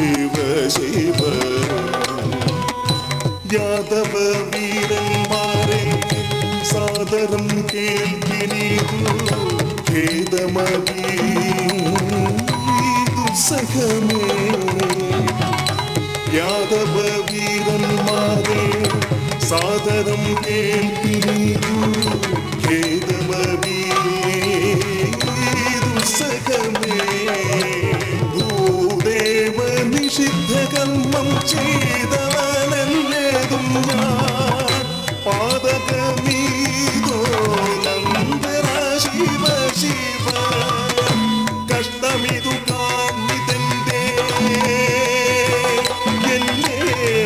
ശിവ ശിവ യാദവ വീരന്മാരെ സാദരം കേൾപ്പിനീതു ഖേദമതി ദുസ്സഹമേ യാദവ വീരന്മാരെ സാദരം കേൾപ്പിനീതു ഖേദമതി ദുസ്സഹമേ ഭൂദേവ നിഷിദ്ധ കർമ്മം ചെയ്തവനല്ലേതും ഞാൻ പാതകമീതോ നന്ദന ശിവ ശിവ കഷ്ടമിതു കാണിതെന്തേ എന്നെ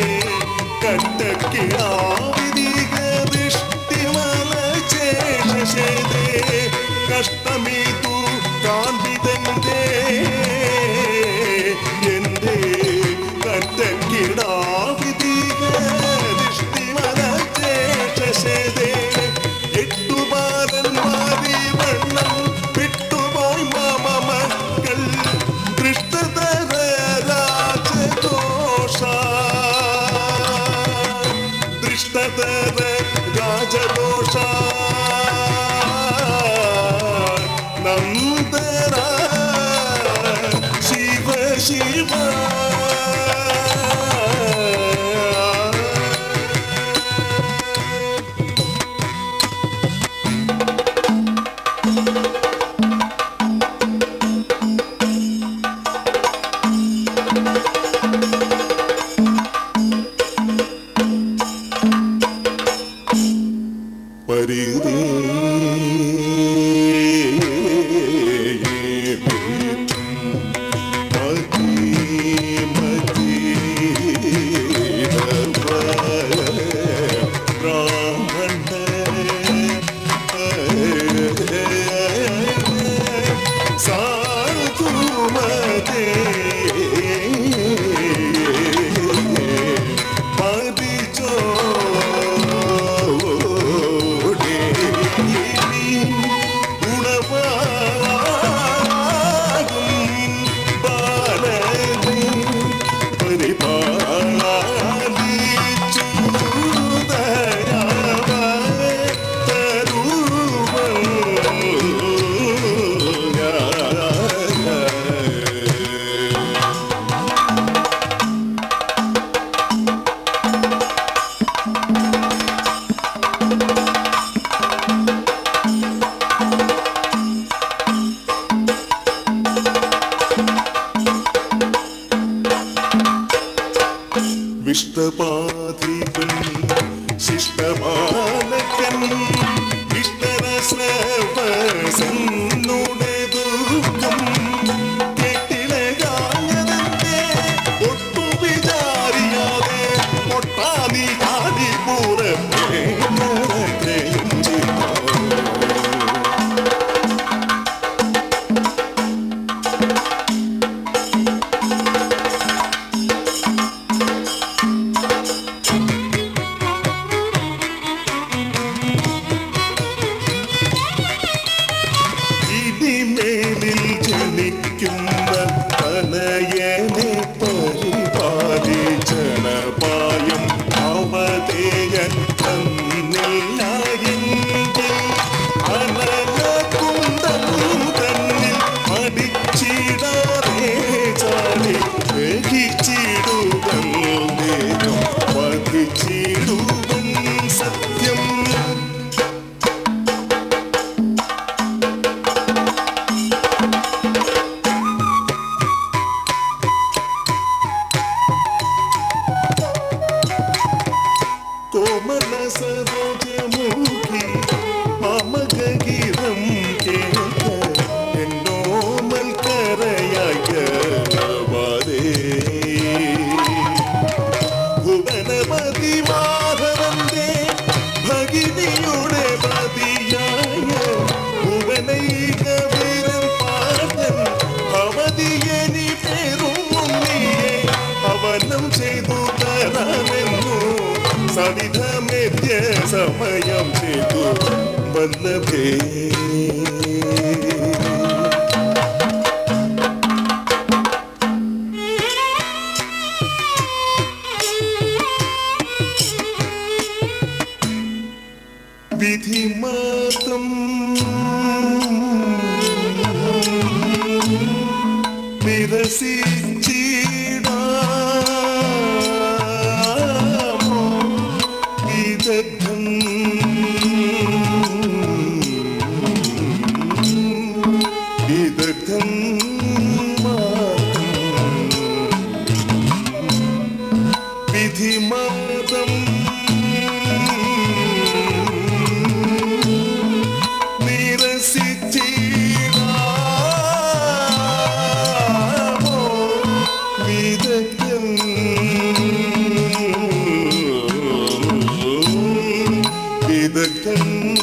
കട്ടക്കിടാവിധിക ദൃഷ്ടിമല ചേഷേ കഷ്ടമിതു കാണിതെന്തേ എന്റെ കട്ടക്കിടാവിധിക ദൃഷ്ടിമല ചേഷേ എട്ടുപാലന്മാരി വണ്ണം വിട്ടുപോയി മാമ മക്കൾ ദൃഷ്ടതര രാജദോഷ ദൃഷ്ടതര രാജദോഷ നന്ദന ശിവ ശിവ വിഷ്ടപാധിപൻ ശിഷ്ടപാലകൻ ഇഷ്ടരസവസന്നുടെ ദുഃഖം കെട്ടിലകാഞ്ഞതെന്തേ ഒട്ടു വിചാരിയാതെ ഒട്ടാനി കാടി പൂരപ്പേ മേലിൽ ജനിക്കുന്ന തനയനെ പരിപാലിച്ചണപായം അവതേയൻ തന്നില്ലായെങ്കിൽ അനലകുന്തം തന്നിൽ പഠിച്ചിടാറേ ചാടി ഗ്രഹിച്ചിടുവൻ നേരം വധിച്ചിടുവൻ സത്യം കോമല സരോജമുഖി മമഗീതം കേൾക്ക എന്നോമൽ കരയായവരേ ഭുവനപതി മാധവന്റെ ഭഗിനിയുടെ പതിയായ ഭുവനൈക വീരൻ പാടൻ ഭവതിയനി പേരും ഉണ്ണിയെ അവനം ചെയ്തു തരാമെന്നു സവിധമേദ്യ സമയം ചെയ്തു വല്ലഭേ വിധിമാതം നിരസിച്ചിടാമോ വിദഗ്ധം വിദഗ്ധം വിധിമാതം നിരസിച്ചിടാമോ വിദഗ്ധം വിദഗ്ധം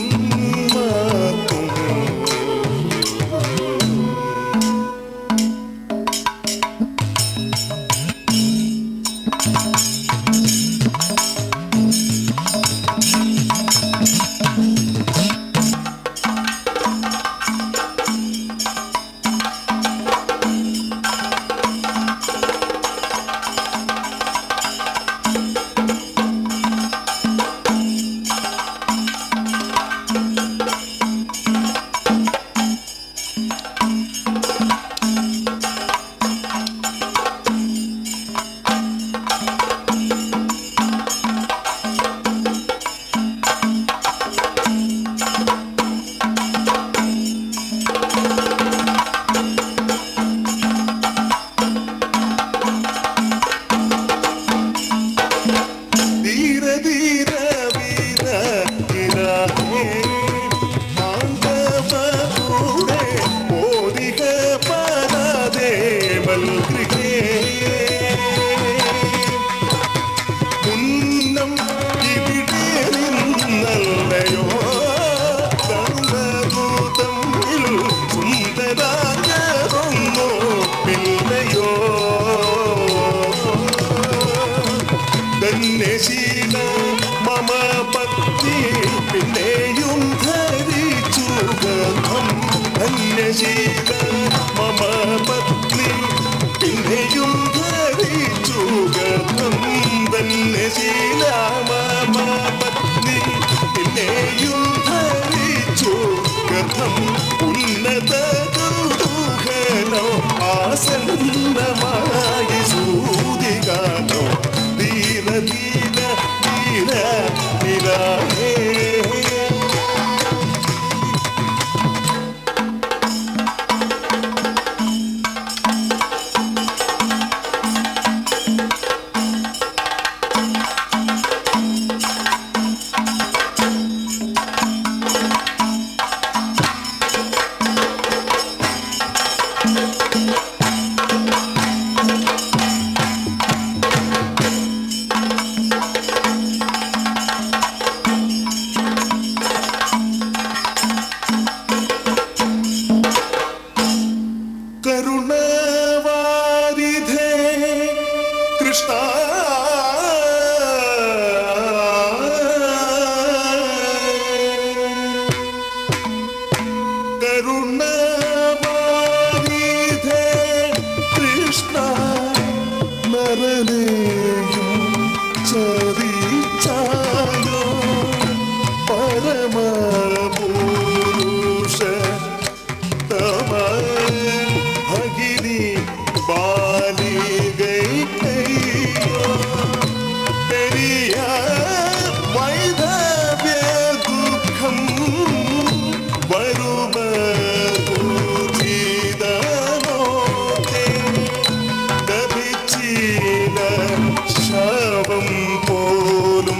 ധന്യശീല മമ പത്നി പിന്നെയും ധരിച്ചു ഗന്ധം ധന്യശീല മമ പത്നി പിന്നെയും ധരിച്ചു ഗന്ധം ധന്യശീല മമ പത്നി പിന്നെയും ധരിച്ചു ഗന്ധം ഉന്നത കുതൂഹലോ ആസന്നമായി സൂതികാനോ ധീര ധീര ധീര ധീര ഹേ കരുണാവാരിധേ കൃഷ്ണ കരുണാവാരിധേ കൃഷ്ണ നരനെയും ചതിച്ചായോ പരമപുരുഷ ഭഗിനി ബാലികൈയോ പെരിയ വൈധവ്യ ദുഃഖം വരുമൂചിതമോതെ ദഭിച്ചില ശവം പോലും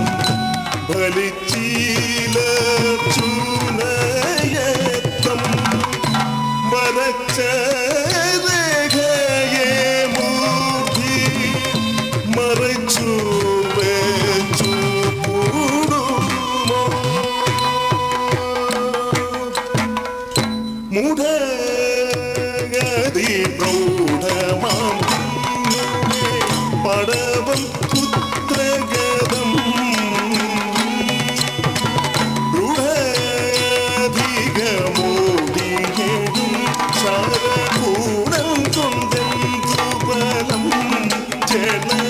ബലിച്ചില ചൂനയത്വം വരച്ച രേഖയെ മൂർത്തി മറച്ചു വെച്ചു കൂടുമോ മൂഢഗതി പ്രൗഢമാം പടവം പുത്രഗതം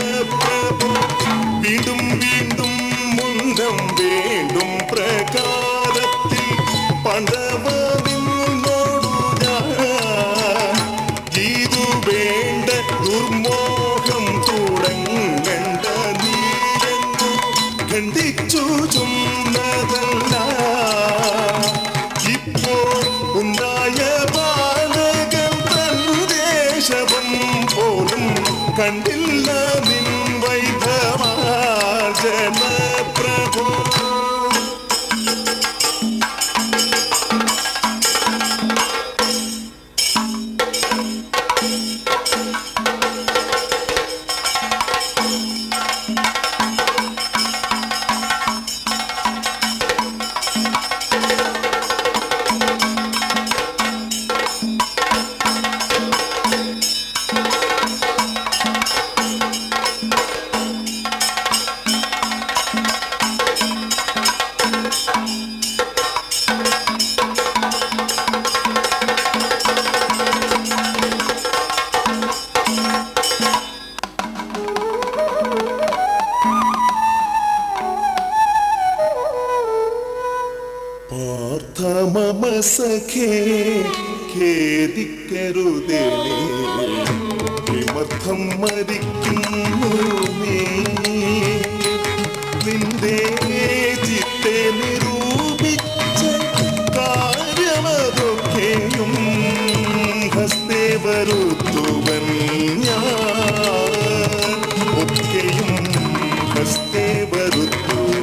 വീണ്ടും വീണ്ടും മുന്നം വീണ്ടും പ്രകാശ കണ്ടില്ല നിൻ വൈഭവാർജന പ്രഭോ മമ സഖേ ഖേദിക്കരുതേ വിമർദ്ധം മരിക്കുന്നു നീ നിന്റെ ചിത്തെ നിരൂപിച്ച കാര്യമതൊക്കെയും ഹസ്തേ വരുത്തുവൻ ഞാൻ ഒക്കെയും ഹസ്തേ വരുത്തുവൻ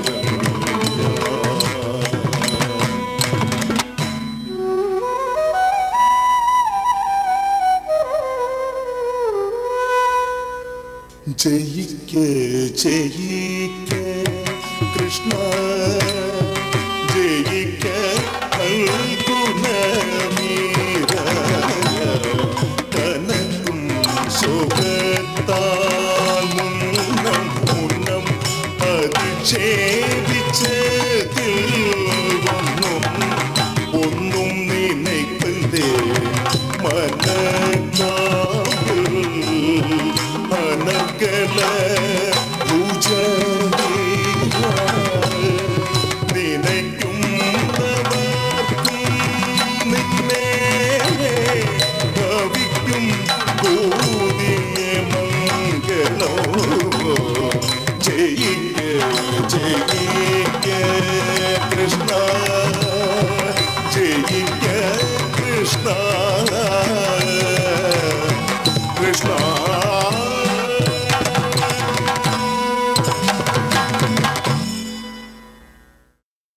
ജയിക്ക ജയിക്ക കൃഷ്ണ ജയിക്ക ഗുണമീര കനക്കും ശോഭത്താൽ മുന്നം മുന്നം അതിശേ